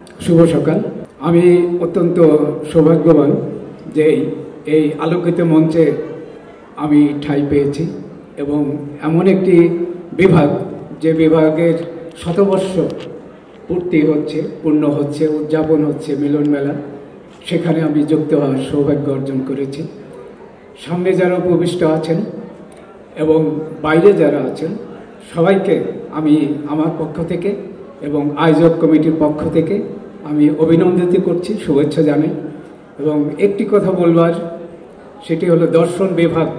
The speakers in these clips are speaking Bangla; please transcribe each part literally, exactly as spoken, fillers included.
শুভ সকাল। আমি অত্যন্ত সৌভাগ্যবান যে এই আলোকিত মঞ্চে আমি ঠাঁই পেয়েছি এবং এমন একটি বিভাগ যে বিভাগের শতবর্ষ পূর্তি হচ্ছে, পূর্ণ হচ্ছে, উদযাপন হচ্ছে, মিলন মেলা, সেখানে আমি যুক্ত হওয়ার সৌভাগ্য অর্জন করেছি। সামনে যারা উপবিষ্ট আছেন এবং বাইরে যারা আছেন সবাইকে আমি আমার পক্ষ থেকে এবং আয়োজক কমিটির পক্ষ থেকে আমি অভিনন্দিত করছি, শুভেচ্ছা জানাই। এবং একটি কথা বলবার, সেটি হলো দর্শন বিভাগ।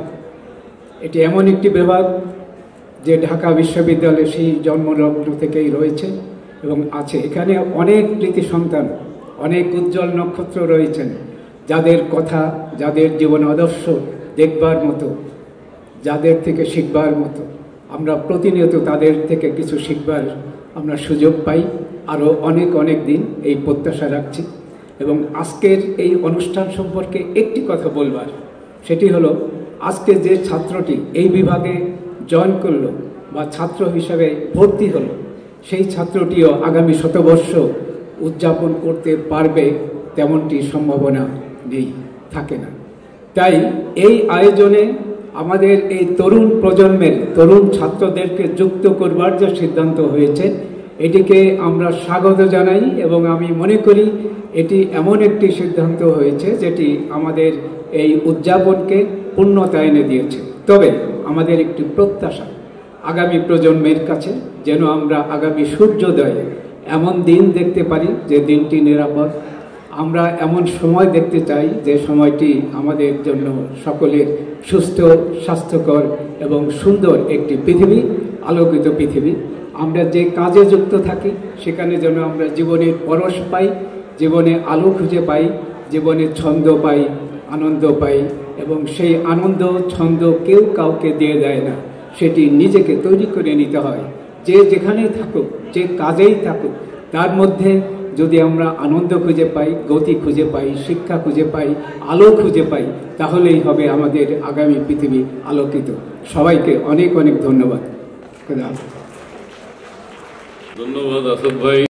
এটি এমন একটি বিভাগ যে ঢাকা বিশ্ববিদ্যালয়ে সেই জন্মলগ্ন থেকেই রয়েছে এবং আছে। এখানে অনেক কৃতি সন্তান, অনেক উজ্জ্বল নক্ষত্র রয়েছেন, যাদের কথা, যাদের জীবন আদর্শ দেখবার মতো, যাদের থেকে শিখবার মতো। আমরা প্রতিনিয়ত তাদের থেকে কিছু শিখবার আমরা সুযোগ পাই। আরও অনেক অনেক দিন এই প্রত্যাশা রাখছি। এবং আজকের এই অনুষ্ঠান সম্পর্কে একটি কথা বলবার, সেটি হলো আজকে যে ছাত্রটি এই বিভাগে জয়েন করলো বা ছাত্র হিসাবে ভর্তি হলো, সেই ছাত্রটিও আগামী শতবর্ষ উদযাপন করতে পারবে তেমনটি সম্ভাবনা নেই, থাকে না। তাই এই আয়োজনে আমাদের এই তরুণ প্রজন্মের তরুণ ছাত্রদেরকে যুক্ত করবার যে সিদ্ধান্ত হয়েছে, এটিকে আমরা স্বাগত জানাই এবং আমি মনে করি এটি এমন একটি সিদ্ধান্ত হয়েছে যেটি আমাদের এই উদযাপনকে পূর্ণতা এনে দিয়েছে। তবে আমাদের একটি প্রত্যাশা আগামী প্রজন্মের কাছে, যেন আমরা আগামী সূর্যোদয়ে এমন দিন দেখতে পারি যে দিনটি নিরাপদ। আমরা এমন সময় দেখতে চাই যে সময়টি আমাদের জন্য সকলের সুস্থ, স্বাস্থ্যকর এবং সুন্দর একটি পৃথিবী, আলোকিত পৃথিবী। আমরা যে কাজে যুক্ত থাকি সেখানে যেন আমরা জীবনের পরশ পাই, জীবনে আলো খুঁজে পাই, জীবনে ছন্দ পাই, আনন্দ পাই। এবং সেই আনন্দ ছন্দ কেউ কাউকে দিয়ে দেয় না, সেটি নিজেকে তৈরি করে নিতে হয়। যে যেখানেই থাকুক, যে কাজেই থাকুক, তার মধ্যে যদি আমরা আনন্দ খুঁজে পাই, গতি খুঁজে পাই, শিক্ষা খুঁজে পাই, আলো খুঁজে পাই, তাহলেই হবে আমাদের আগামী পৃথিবী আলোকিত। সবাইকে অনেক অনেক ধন্যবাদ। ধন্যবাদ আসাদ ভাই।